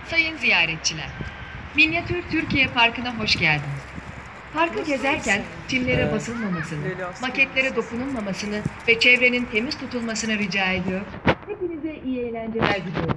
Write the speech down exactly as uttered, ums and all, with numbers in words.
Sayın ziyaretçiler, Minyatür Türkiye Parkı'na hoş geldiniz. Parkı gezerken çimlere Evet. basılmamasını, Leyla Aslan maketlere Lisesi. dokunulmamasını ve çevrenin temiz tutulmasını rica ediyor. Hepinize iyi eğlenceler diliyorum.